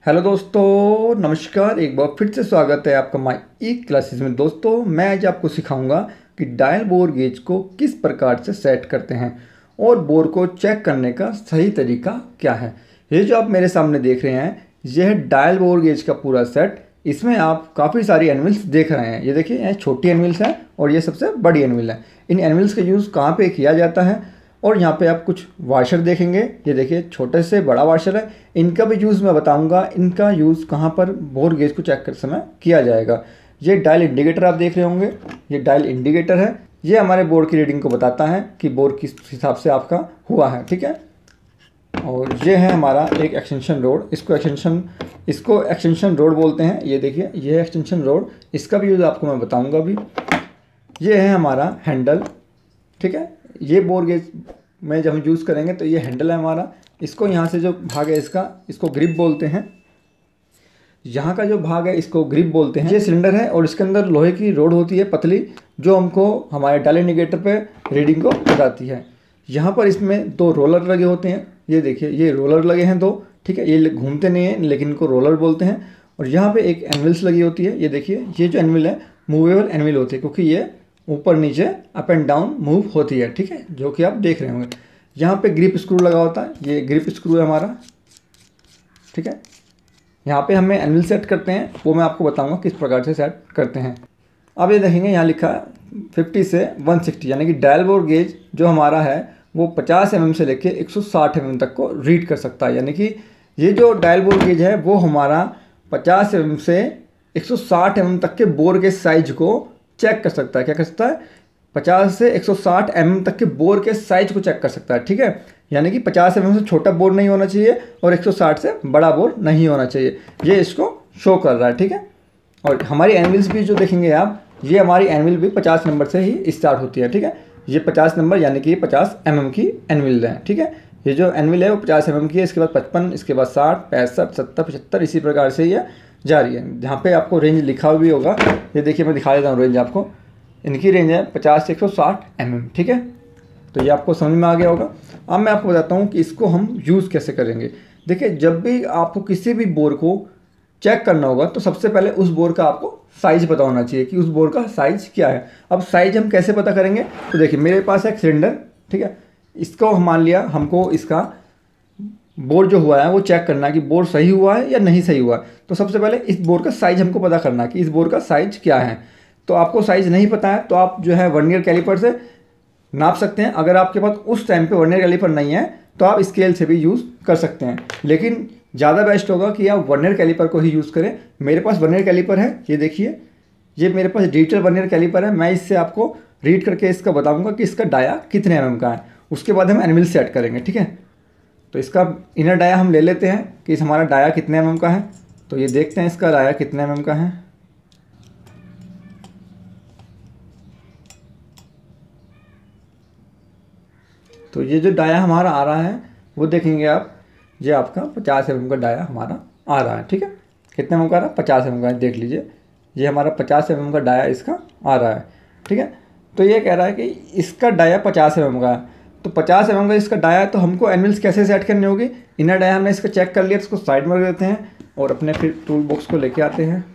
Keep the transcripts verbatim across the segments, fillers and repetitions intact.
Hello दोस्तों, नमस्कार। एक बार फिर से स्वागत है आपका माई ई क्लासेस में। दोस्तों, मैं आज आपको सिखाऊंगा कि डायल बोर गेज को किस प्रकार से सेट करते हैं और बोर को चेक करने का सही तरीका क्या है। ये जो आप मेरे सामने देख रहे हैं, यह है डायल बोर गेज का पूरा सेट। इसमें आप काफ़ी सारी एनविल्स देख रहे हैं। ये देखिए, ये छोटी एनविल्स है और ये सबसे बड़ी एनविल है। इन एनविल्स का यूज़ कहाँ पे किया जाता है, और यहाँ पे आप कुछ वाशर देखेंगे। ये देखिए, छोटे से बड़ा वाशर है। इनका भी यूज़ मैं बताऊंगा, इनका यूज़ कहाँ पर बोर गेज को चेक करते समय किया जाएगा। ये डायल इंडिकेटर आप देख रहे होंगे, ये डायल इंडिकेटर है। ये हमारे बोर की रीडिंग को बताता है कि बोर किस हिसाब से आपका हुआ है, ठीक है। और ये है हमारा एक एक्सटेंशन रोड। इसको एक्सटेंशन इसको एक्सटेंशन रोड बोलते हैं। ये देखिए, ये एक्सटेंशन रोड, इसका भी यूज़ आपको मैं बताऊँगा अभी। ये है हमारा हैंडल, ठीक है। ये बोर गेज में जब हम यूज़ करेंगे तो ये हैंडल है हमारा। इसको यहाँ से जो भाग है इसका, इसको ग्रिप बोलते हैं। यहाँ का जो भाग है इसको ग्रिप बोलते हैं। ये सिलेंडर है और इसके अंदर लोहे की रोड होती है पतली, जो हमको हमारे डायल इंडिकेटर पे रीडिंग को बताती है। यहाँ पर इसमें दो रोलर लगे होते हैं। ये देखिए, ये रोलर लगे हैं दो, ठीक है। ये घूमते नहीं हैं लेकिन इनको रोलर बोलते हैं। और यहाँ पे एक एनविल्स लगी होती है। ये देखिए, ये जो एनविल है मूवेबल एनविल होती है, क्योंकि ये ऊपर नीचे अप एंड डाउन मूव होती है, ठीक है, जो कि आप देख रहे होंगे। यहाँ पे ग्रिप स्क्रू लगा होता है। ये ग्रिप स्क्रू है हमारा, ठीक है। यहाँ पे हमें एनविल सेट करते हैं, वो मैं आपको बताऊंगा किस प्रकार से सेट करते हैं। अब ये देखेंगे, यहाँ लिखा है फिफ्टी से वन सिक्सटी, यानी कि डायल बोर गेज जो हमारा है वो पचास एम एम से लेके एक सौ साठ एम एम तक को रीड कर सकता है। यानी कि ये जो डायल बोर गेज है वो हमारा पचास एम एम से एक सौ साठ एम एम तक के बोर के साइज को चेक कर सकता है। क्या कर सकता है? पचास से एक सौ साठ एम एम तक के बोर के साइज को चेक कर सकता है, ठीक है। यानी कि पचास एम एम से छोटा बोर नहीं होना चाहिए और एक सौ साठ से बड़ा बोर नहीं होना चाहिए। ये इसको शो कर रहा है, ठीक है। और हमारी एनविल्स भी जो देखेंगे आप, ये हमारी एनविल भी पचास नंबर से ही स्टार्ट होती है, ठीक है। ये पचास नंबर यानी कि ये पचास एम एम की एनविल है, ठीक है। ये जो एनविल है वो पचास एम एम की है। इसके बाद पचपन, इसके बाद साठ, पैंसठ, सत्तर, पचहत्तर, इसी प्रकार से ये जा रही है। जहाँ पे आपको रेंज लिखा भी होगा, ये देखिए मैं दिखा देता हूँ रेंज आपको। इनकी रेंज है पचास से एक सौ साठ एम एम, ठीक है। तो ये आपको समझ में आ गया होगा। अब मैं आपको बताता हूँ कि इसको हम यूज़ कैसे करेंगे। देखिए, जब भी आपको किसी भी बोर को चेक करना होगा तो सबसे पहले उस बोर का आपको साइज़ पता होना चाहिए कि उस बोर का साइज़ क्या है। अब साइज़ हम कैसे पता करेंगे? तो देखिए, मेरे पास है एक सिलेंडर, ठीक है। इसको हम मान लिया, हमको इसका बोर जो हुआ है वो चेक करना है कि बोर सही हुआ है या नहीं सही हुआ है। तो सबसे पहले इस बोर का साइज़ हमको पता करना है कि इस बोर का साइज़ क्या है। तो आपको साइज़ नहीं पता है तो आप जो है वर्नियर कैलिपर से नाप सकते हैं। अगर आपके पास उस टाइम पे वर्नियर कैलिपर नहीं है तो आप स्केल से भी यूज़ कर सकते हैं, लेकिन ज़्यादा बेस्ट होगा कि आप वर्नियर कैलिपर को ही यूज़ करें। मेरे पास वर्नियर कैलिपर है, ये देखिए, ये मेरे पास डिजिटल वर्नियर कैलिपर है। मैं इससे आपको रीड करके इसका बताऊँगा कि इसका डाया कितने एम एम का है। उसके बाद हम एनविल सेट करेंगे, ठीक है। तो इसका इनर डाया हम ले लेते हैं कि इस हमारा डाया कितने एम एम का है। तो ये देखते हैं इसका डाया कितने एम एम का है। तो ये जो डाया हमारा आ रहा है वो देखेंगे आप, ये आपका पचास एम एम का डाया हमारा आ रहा है, ठीक है। कितने एम एम का आ रहा है? पचास एम एम का। देख लीजिए, ये हमारा पचास एम एम का डाया इसका आ रहा है, ठीक है। तो ये कह रहा है कि इसका डाया पचास एम एम का है। तो पचास एम एम का इसका डाया है, तो हमको एनविल्स कैसे सेट करनी होगी? इनर डाया हमने इसका चेक कर लिया, तो इसको साइड में रख देते हैं और अपने फिर टूल बॉक्स को लेके आते हैं।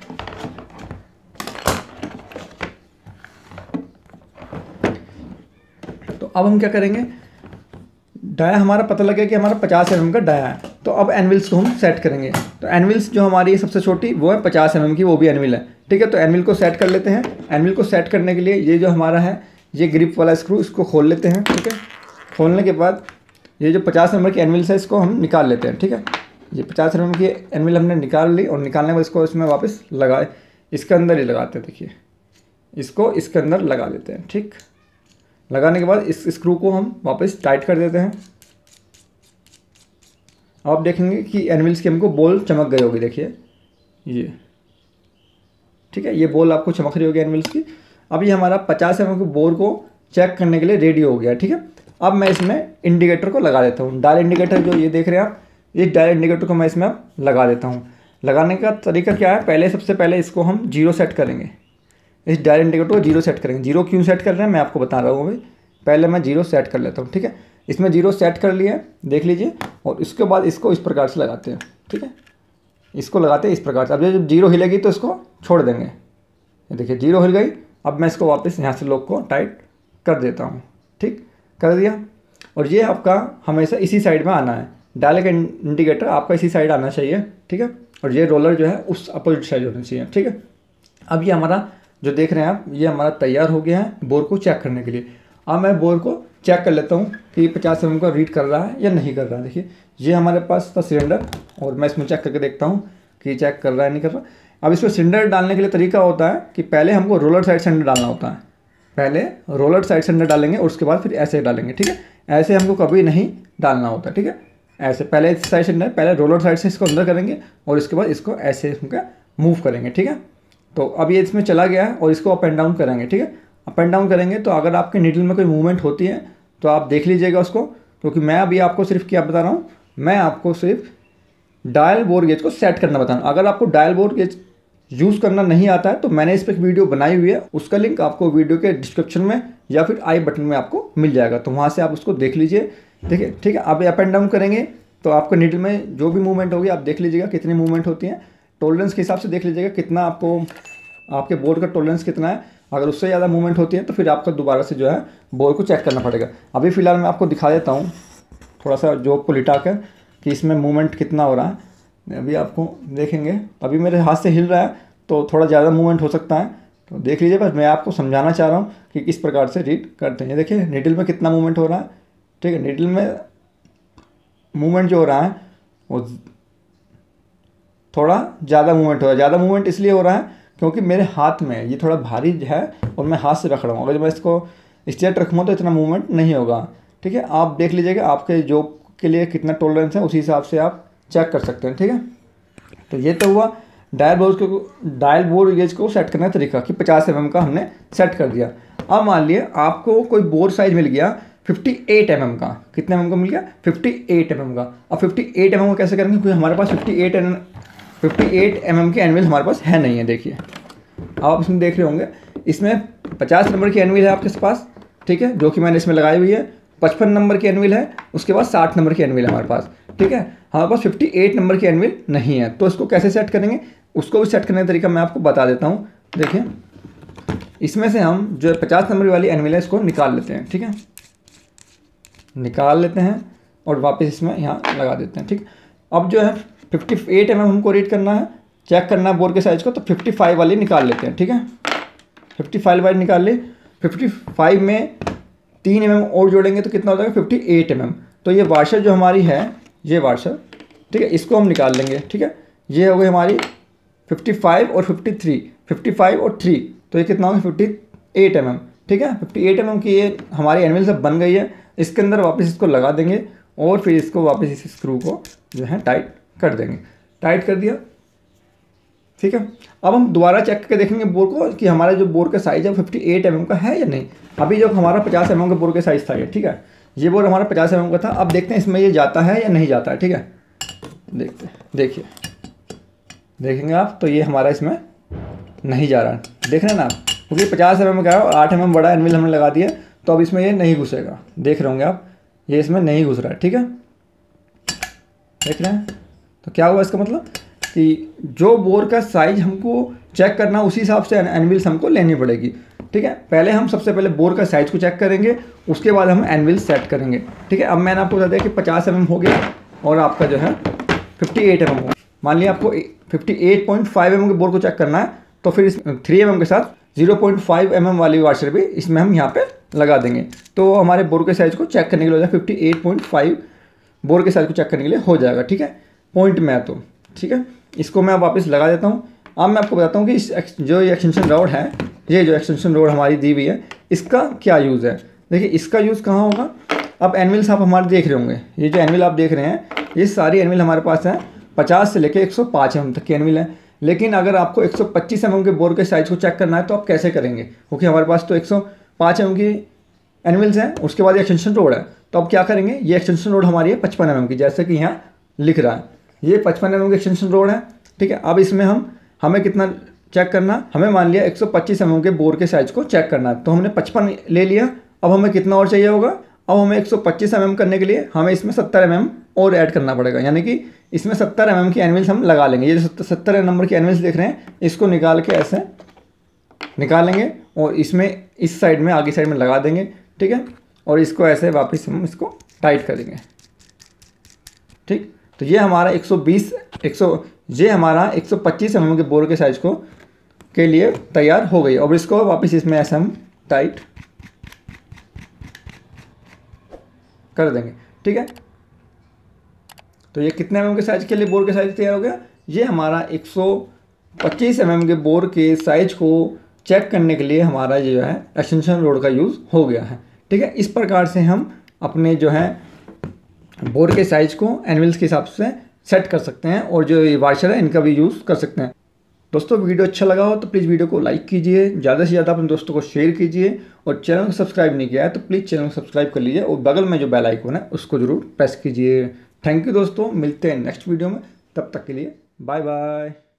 तो अब हम क्या करेंगे? डाया हमारा पता लगे कि हमारा पचास एम एम का डाया है, तो अब एनविल्स को हम सेट करेंगे। तो एनविल्स जो हमारी सबसे छोटी वो है पचास एम एम की, वो भी एनविल है, ठीक है। तो एनविल को सेट कर लेते हैं। एनविल को सेट करने के लिए ये जो हमारा है, ये ग्रिप वाला स्क्रू, इसको खोल लेते हैं, ठीक है। खोलने के बाद ये जो पचास नंबर की एनविल्स है इसको हम निकाल लेते हैं, ठीक है। ये पचास नंबर की एनविल हमने निकाल ली और निकालने के बाद इसको इसमें वापस लगाए, इसके अंदर ही लगाते हैं। देखिए, इसको इसके अंदर लगा देते हैं, ठीक। लगाने के बाद इस स्क्रू को हम वापस टाइट कर देते हैं। अब आप देखेंगे कि एनविल्स की हमको बॉल चमक गई होगी, देखिए ये, ठीक है। ये बॉल आपको चमक रही होगी एनविल्स की। अब ये हमारा पचास एम एम के बोर को चेक करने के लिए रेडी हो गया, ठीक है। अब मैं इसमें इंडिकेटर को लगा देता हूँ। डायल इंडिकेटर जो ये देख रहे हैं आप, इस डायल इंडिकेटर को मैं इसमें अब लगा देता हूँ। लगाने का तरीका क्या है? पहले सबसे पहले इसको हम जीरो सेट करेंगे। इस डायल इंडिकेटर को जीरो सेट करेंगे। जीरो क्यों सेट कर रहे हैं मैं आपको बता रहा हूँ अभी। पहले मैं जीरो सेट कर लेता हूँ, ठीक है। इसमें जीरो सेट कर लिया है, देख लीजिए। और इसके बाद इसको इस प्रकार से लगाते हैं, ठीक है। इसको लगाते हैं इस प्रकार से। अब जब जीरो हिलेगी तो इसको छोड़ देंगे, ये देखिए जीरो हिल गई। अब मैं इसको वापस यहाँ से लॉक को टाइट कर देता हूँ, ठीक कर दिया। और ये आपका हमेशा इसी साइड में आना है, डायल का इंडिकेटर आपका इसी साइड आना चाहिए, ठीक है। और ये रोलर जो है उस अपोजिट साइड होना चाहिए, ठीक है। अब ये हमारा जो देख रहे हैं आप, ये हमारा तैयार हो गया है बोर को चेक करने के लिए। अब मैं बोर को चेक कर लेता हूँ कि पचास एम एम का रीड कर रहा है या नहीं कर रहा है। देखिए ये हमारे पास था सिलेंडर, और मैं इसमें चेक करके देखता हूँ कि चेक कर रहा है नहीं कर रहा। अब इसमें सिलेंडर डालने के लिए तरीका होता है कि पहले हमको रोलर साइड सिलेंडर डालना होता है। पहले रोलर साइड सिलेंडर डालेंगे और उसके बाद फिर ऐसे डालेंगे, ठीक है। ऐसे हमको कभी नहीं डालना होता, ठीक है। ऐसे पहले साइड सिलेंडर, पहले रोलर साइड से इसको अंदर करेंगे और इसके बाद इसको ऐसे इसका मूव करेंगे, ठीक है। तो अब ये इसमें चला गया है और इसको अप एंड डाउन करेंगे, ठीक है। अप एंड डाउन करेंगे तो अगर आपके नीडल में कोई मूवमेंट होती है तो आप देख लीजिएगा उसको, क्योंकि मैं अभी आपको सिर्फ क्या बता रहा हूँ, मैं आपको सिर्फ डायल बोर गेज को सेट करना बता रहा हूँ। अगर आपको डायल बोर गेज यूज़ करना नहीं आता है तो मैंने इस पर एक वीडियो बनाई हुई है, उसका लिंक आपको वीडियो के डिस्क्रिप्शन में या फिर आई बटन में आपको मिल जाएगा, तो वहाँ से आप उसको देख लीजिए, देखिए, ठीक है। आप अप एंड डाउन करेंगे तो आपको नीडल में जो भी मूवमेंट होगी आप देख लीजिएगा कितनी मूवमेंट होती है। टॉलरेंस के हिसाब से देख लीजिएगा कितना आपको, आपके बोर्ड का टॉलरेंस कितना है। अगर उससे ज़्यादा मूवमेंट होती है तो फिर आपको दोबारा से जो है बोर्ड को चेक करना पड़ेगा। अभी फ़िलहाल मैं आपको दिखा देता हूँ थोड़ा सा जॉब को लिटा कर कि इसमें मूवमेंट कितना हो रहा है। अभी आपको देखेंगे, अभी मेरे हाथ से हिल रहा है तो थोड़ा ज़्यादा मूवमेंट हो सकता है, तो देख लीजिए। बस मैं आपको समझाना चाह रहा हूँ कि किस प्रकार से रीड करते हैं। ये देखिए नीडल में कितना मूवमेंट हो रहा है, ठीक है। नीडल में मूवमेंट जो हो रहा है वो थोड़ा ज़्यादा मूवमेंट हो रहा है। ज़्यादा मूवमेंट इसलिए हो रहा है क्योंकि मेरे हाथ में ये थोड़ा भारी है और मैं हाथ से रख रहा हूँ। अगर मैं इसको स्ट्रेट रखूँगा तो इतना मूवमेंट नहीं होगा, ठीक है। आप देख लीजिएगा आपके जॉब के लिए कितना टॉलरेंस है, उसी हिसाब से आप चेक कर सकते हैं, ठीक है। तो ये तो हुआ डायल बोर को डायल बोर गेज को सेट करने का तरीका कि पचास एम एम का हमने सेट कर दिया। अब मान लिए आपको कोई बोर साइज मिल गया अट्ठावन एम एम का, कितने एम एम का मिल गया, अट्ठावन एम एम का। अब अट्ठावन एम एम को कैसे करेंगे, क्योंकि हमारे पास अट्ठावन अट्ठावन एम एम की एनविल हमारे पास है नहीं है। देखिए आप इसमें देख रहे होंगे, इसमें पचास नंबर की एनविल है आपके पास, ठीक है, जो कि मैंने इसमें लगाई हुई है। पचपन नंबर की एनविल है, उसके बाद साठ नंबर की एनविल है हमारे पास, ठीक है। हमारे पास अट्ठावन नंबर की एनविल नहीं है, तो इसको कैसे सेट करेंगे, उसको भी सेट करने का तरीका मैं आपको बता देता हूँ। देखिए इसमें से हम जो पचास नंबर वाली एनविल है इसको निकाल लेते हैं, ठीक है, निकाल लेते हैं और वापस इसमें यहाँ लगा देते हैं, ठीक। अब जो है अट्ठावन एम एम हमको रीड करना है, चेक करना है बोर के साइज को, तो पचपन वाली निकाल लेते हैं, ठीक है। पचपन वाली निकाल ली, पचपन में तीन एम एम और जोड़ेंगे तो कितना हो जाएगा अट्ठावन एम एम। तो ये वाशर जो हमारी है, ये वाशर, ठीक है, इसको हम निकाल लेंगे, ठीक है। ये हो गई हमारी पचपन और तिरेपन, पचपन और थ्री, तो ये कितना होगा अट्ठावन एम एम, ठीक है। अट्ठावन एम एम की ये हमारी एनविल सब बन गई है। इसके अंदर वापस इसको लगा देंगे और फिर इसको वापस इस स्क्रू को जो है टाइट कर देंगे। टाइट कर दिया, ठीक है। अब हम दोबारा चेक करके देखेंगे बोर को कि हमारा जो बोर का साइज है अट्ठावन एम एम का है या नहीं। अभी जो हमारा पचास एम एम का बोर का साइज था ये, ठीक है, ये बोर हमारा पचास एम एम का था। अब देखते हैं इसमें ये जाता है या नहीं जाता है, ठीक है। देखते देखिए देखेंगे आप, तो ये हमारा इसमें नहीं जा रहा है, देख रहे हैं ना आप, क्योंकि पचास एम एम का है और आठ एम एम बड़ा एनविल हमने लगा दिया, तो अब इसमें ये नहीं घुसेगा। देख रहे होंगे आप, ये इसमें नहीं घुस रहा है, ठीक है, देख रहे हैं। तो क्या हुआ इसका मतलब कि जो बोर का साइज हमको चेक करना उसी हिसाब से एनविल्स हमको लेनी पड़ेगी, ठीक है। पहले हम सबसे पहले बोर का साइज को चेक करेंगे, उसके बाद हम एनविल सेट करेंगे, ठीक है। अब मैंने आपको बता दिया कि पचास एम एम हो गया और आपका जो है अट्ठावन एम एम हो। मान लिया आपको अट्ठावन पॉइंट फाइव एम एम के बोर को चेक करना है, तो फिर इस थ्री एम एम के साथ zero point five M M वाली वाशर भी इसमें हम यहाँ पे लगा देंगे, तो हमारे बोर के साइज को चेक करने के लिए हो जाएगा अट्ठावन पॉइंट फाइव बोर के साइज को चेक करने के लिए हो जाएगा, ठीक है, पॉइंट में है तो, ठीक है। इसको मैं वापस लगा देता हूँ। अब मैं आपको बताता हूँ कि इस जो ये एक्सटेंशन रॉड है, ये जो एक्सटेंशन रॉड हमारी दी हुई है, इसका क्या यूज़ है। देखिए इसका यूज़ कहाँ होगा। अब एनविल्स आप हमारे देख रहे होंगे, ये जो एनविल आप देख रहे हैं, ये सारी एनविल हमारे पास है पचास से लेकर एक सौ पाँच एम एम तक की एनविल है। लेकिन अगर आपको एक सौ पच्चीस एम एम के बोर के साइज को चेक करना है तो आप कैसे करेंगे, क्योंकि हमारे पास तो एक सौ पाँच एम एम की एनविल्स हैं, उसके बाद एक्सटेंशन रोड है। तो अब क्या करेंगे, ये एक्सटेंशन रोड हमारी है पचपन एम एम की, जैसे कि यहाँ लिख रहा है, ये पचपन एम एम की एक्सटेंशन रोड है, ठीक है। अब इसमें हम हमें कितना चेक करना, हमें मान लिया एक सौ पच्चीस एम एम के बोर के साइज को चेक करना है, तो हमने पचपन ले लिया। अब हमें कितना और चाहिए होगा, अब हमें एक सौ पच्चीस एम एम करने के लिए हमें इसमें सत्तर एम एम और ऐड करना पड़ेगा, यानी कि इसमें सत्तर एम एम की एनविल्स हम लगा लेंगे। ये जो सत्तर नंबर की एनविल्स देख रहे हैं, इसको निकाल के ऐसे निकालेंगे और इसमें इस साइड में आगे साइड में लगा देंगे, ठीक है। और इसको ऐसे वापस हम इसको टाइट कर देंगे, ठीक। तो ये हमारा एक सौ बीस एक सौ ये हमारा एक सौ पच्चीस एम एम के बोर के साइज को के लिए तैयार हो गई। और इसको वापस इसमें ऐसे हम टाइट कर देंगे, ठीक है। तो ये कितने एम एम के साइज के लिए बोर के साइज तैयार हो गया? ये हमारा एक सौ पच्चीस एम एम के बोर के साइज को चेक करने के लिए हमारा ये जो है एक्सटेंशन रोड का यूज़ हो गया है, ठीक है। इस प्रकार से हम अपने जो है बोर के साइज को एनविल्स के हिसाब से सेट कर सकते हैं और जो ये वाशर है इनका भी यूज़ कर सकते हैं। दोस्तों वीडियो अच्छा लगा हो तो प्लीज़ वीडियो को लाइक कीजिए, ज़्यादा से ज़्यादा अपने दोस्तों को शेयर कीजिए और चैनल को सब्सक्राइब नहीं किया है तो प्लीज़ चैनल को सब्सक्राइब कर लीजिए और बगल में जो बेल आइकन है उसको ज़रूर प्रेस कीजिए। थैंक यू दोस्तों, मिलते हैं नेक्स्ट वीडियो में, तब तक के लिए बाय बाय।